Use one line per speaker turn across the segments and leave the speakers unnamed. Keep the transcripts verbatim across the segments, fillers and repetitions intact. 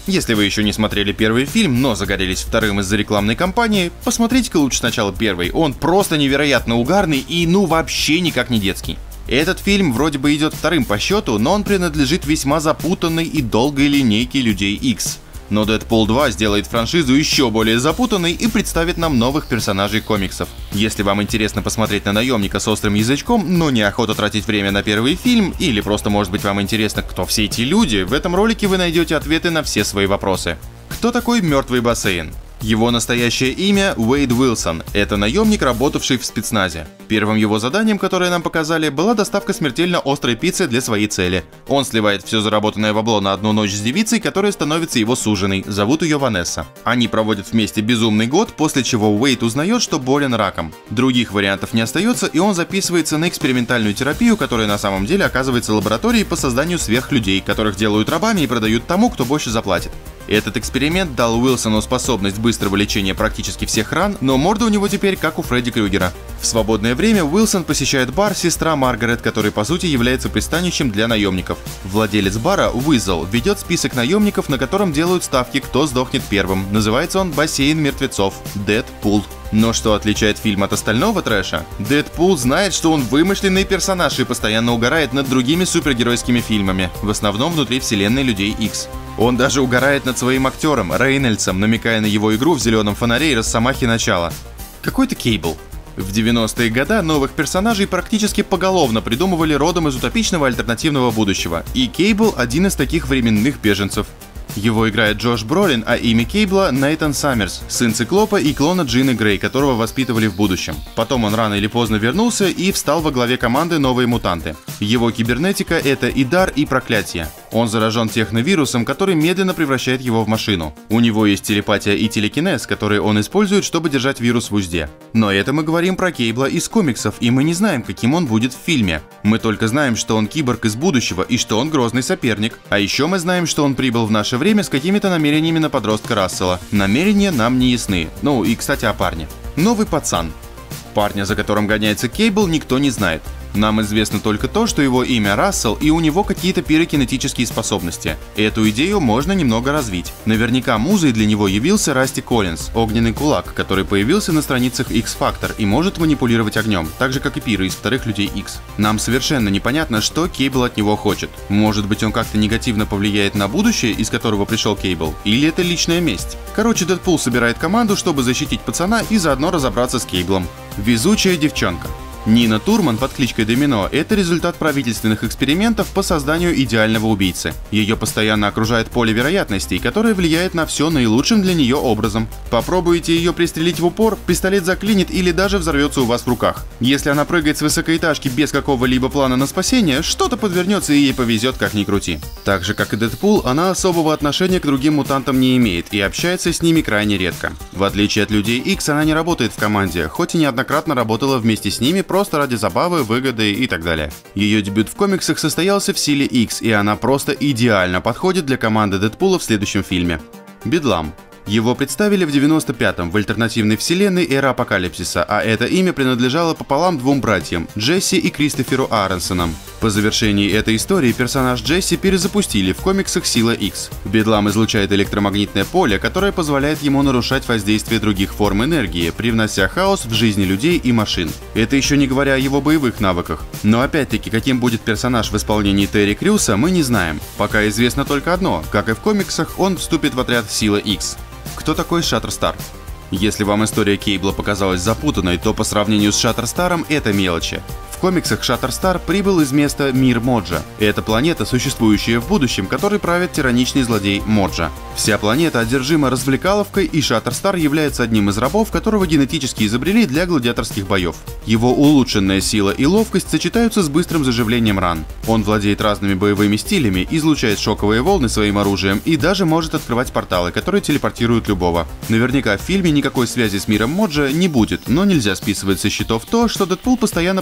Если вы еще не смотрели первый фильм, но загорелись вторым из-за рекламной кампании, посмотрите-ка лучше сначала первый, он просто невероятно угарный и ну вообще никак не детский. Этот фильм вроде бы идет вторым по счету, но он принадлежит весьма запутанной и долгой линейке Людей Икс. Но Дэдпул два сделает франшизу еще более запутанной и представит нам новых персонажей комиксов. Если вам интересно посмотреть на наемника с острым язычком, но неохота тратить время на первый фильм, или просто может быть вам интересно, кто все эти люди, в этом ролике вы найдете ответы на все свои вопросы. Кто такой Мертвый бассейн? Его настоящее имя Уэйд Уилсон. Это наемник, работавший в спецназе. Первым его заданием, которое нам показали, была доставка смертельно острой пиццы для своей цели. Он сливает все заработанное бабло на одну ночь с девицей, которая становится его суженой. Зовут ее Ванесса. Они проводят вместе безумный год, после чего Уэйд узнает, что болен раком. Других вариантов не остается, и он записывается на экспериментальную терапию, которая на самом деле оказывается лабораторией по созданию сверхлюдей, которых делают рабами и продают тому, кто больше заплатит. Этот эксперимент дал Уилсону способность быстрого лечения практически всех ран, но морда у него теперь как у Фредди Крюгера. В свободное время Уилсон посещает бар сестра Маргарет, который по сути является пристанищем для наемников. Владелец бара, Уизл, ведет список наемников, на котором делают ставки, кто сдохнет первым. Называется он «Бассейн мертвецов» – Дэдпул. Но что отличает фильм от остального трэша? Дэдпул знает, что он вымышленный персонаж и постоянно угорает над другими супергеройскими фильмами, в основном внутри вселенной Людей Икс. Он даже угорает над своим актером, Рейнольдсом, намекая на его игру в «Зеленом фонаре» и «Росомахе начала». Какой-то Кейбл. В девяностые годы новых персонажей практически поголовно придумывали родом из утопичного альтернативного будущего, и Кейбл один из таких временных беженцев. Его играет Джош Бролин, а имя Кейбла – Нейтан Саммерс, сын Циклопа и клона Джины Грей, которого воспитывали в будущем. Потом он рано или поздно вернулся и встал во главе команды «Новые мутанты». Его кибернетика – это и дар, и проклятие. Он заражен техновирусом, который медленно превращает его в машину. У него есть телепатия и телекинез, которые он использует, чтобы держать вирус в узде. Но это мы говорим про Кейбла из комиксов, и мы не знаем, каким он будет в фильме. Мы только знаем, что он киборг из будущего и что он грозный соперник. А еще мы знаем, что он прибыл в наше время с какими-то намерениями на подростка Рассела. Намерения нам не ясны. Ну и, кстати, о парне. Новый пацан. Парня, за которым гоняется Кейбл, никто не знает. Нам известно только то, что его имя Рассел и у него какие-то пирокинетические способности. Эту идею можно немного развить. Наверняка музой для него явился Расти Коллинз, огненный кулак, который появился на страницах X-Factor и может манипулировать огнем, так же как и Пира из вторых Людей Икс. Нам совершенно непонятно, что Кейбл от него хочет. Может быть, он как-то негативно повлияет на будущее, из которого пришел Кейбл, или это личная месть. Короче, Дэдпул собирает команду, чтобы защитить пацана и заодно разобраться с Кейблом. Везучая девчонка. Нина Турман под кличкой Домино – это результат правительственных экспериментов по созданию идеального убийцы. Ее постоянно окружает поле вероятностей, которое влияет на все наилучшим для нее образом. Попробуете ее пристрелить в упор, пистолет заклинит или даже взорвется у вас в руках. Если она прыгает с высокоэтажки без какого-либо плана на спасение, что-то подвернется и ей повезет, как ни крути. Так же, как и Дэдпул, она особого отношения к другим мутантам не имеет и общается с ними крайне редко. В отличие от Людей Икс, она не работает в команде, хоть и неоднократно работала вместе с ними просто ради забавы, выгоды и так далее. Ее дебют в комиксах состоялся в Силе Икс, и она просто идеально подходит для команды Дэдпула в следующем фильме. Бедлам. Его представили в девяносто пятом в альтернативной вселенной Эра Апокалипсиса, а это имя принадлежало пополам двум братьям – Джесси и Кристоферу Ааронсонам. По завершении этой истории персонаж Джесси перезапустили в комиксах Сила Икс. Бедлам излучает электромагнитное поле, которое позволяет ему нарушать воздействие других форм энергии, привнося хаос в жизни людей и машин. Это еще не говоря о его боевых навыках. Но опять-таки, каким будет персонаж в исполнении Терри Крюса, мы не знаем. Пока известно только одно – как и в комиксах, он вступит в отряд Сила Икс. Кто такой Шаттерстар? Если вам история Кейбла показалась запутанной, то по сравнению с Шаттерстаром это мелочи. В комиксах Шаттерстар прибыл из места Мир Моджа. Это планета, существующая в будущем, которой правит тираничный злодей Моджа. Вся планета одержима развлекаловкой, и Шаттерстар является одним из рабов, которого генетически изобрели для гладиаторских боев. Его улучшенная сила и ловкость сочетаются с быстрым заживлением ран. Он владеет разными боевыми стилями, излучает шоковые волны своим оружием и даже может открывать порталы, которые телепортируют любого. Наверняка в фильме никакой связи с миром Моджа не будет, но нельзя списывать со счетов то, что Дэдпул постоянно прикалывается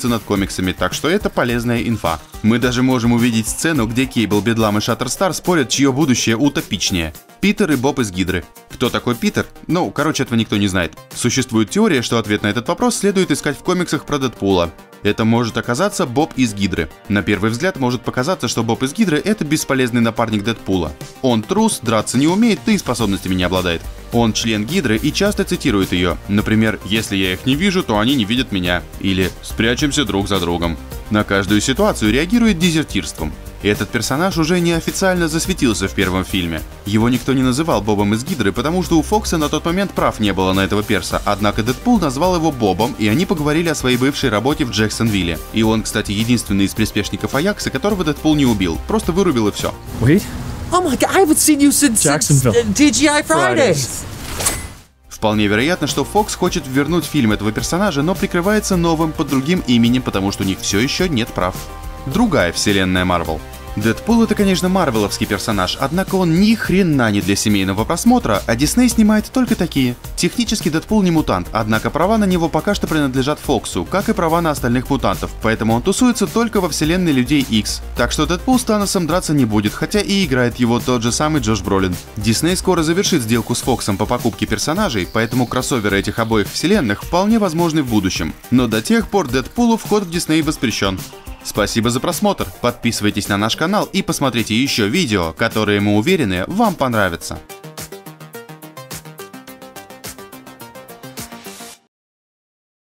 задумывается над комиксами, так что это полезная инфа. Мы даже можем увидеть сцену, где Кейбл, Бедлам и Шаттерстар спорят, чье будущее утопичнее. Питер и Боб из Гидры. Кто такой Питер? Ну, короче, этого никто не знает. Существует теория, что ответ на этот вопрос следует искать в комиксах про Дэдпула. Это может оказаться Боб из Гидры. На первый взгляд может показаться, что Боб из Гидры — это бесполезный напарник Дэдпула. Он трус, драться не умеет, да и способностями не обладает. Он член Гидры и часто цитирует ее. Например, «Если я их не вижу, то они не видят меня». Или «Спрячемся друг за другом». На каждую ситуацию реагирует дезертирством. Этот персонаж уже неофициально засветился в первом фильме. Его никто не называл Бобом из Гидры, потому что у Фокса на тот момент прав не было на этого перса, однако Дэдпул назвал его Бобом, и они поговорили о своей бывшей работе в Джексонвилле. И он, кстати, единственный из приспешников Аякса, которого Дэдпул не убил, просто вырубил и все.
Wait.
Oh my god, I haven't seen you since, since uh, T G I Fridays.
Вполне вероятно, что Фокс хочет вернуть фильм этого персонажа, но прикрывается новым под другим именем, потому что у них все еще нет прав. Другая вселенная Марвел. Дэдпул — это, конечно, марвеловский персонаж, однако он ни хрена не для семейного просмотра, а Дисней снимает только такие. Технически Дэдпул не мутант, однако права на него пока что принадлежат Фоксу, как и права на остальных мутантов, поэтому он тусуется только во вселенной Людей Икс. Так что Дэдпул с Таносом драться не будет, хотя и играет его тот же самый Джош Бролин. Дисней скоро завершит сделку с Фоксом по покупке персонажей, поэтому кроссоверы этих обоих вселенных вполне возможны в будущем. Но до тех пор Дэдпулу вход в Дисней воспрещен. Спасибо за просмотр, подписывайтесь на наш канал и посмотрите еще видео, которые, мы уверены, вам понравятся.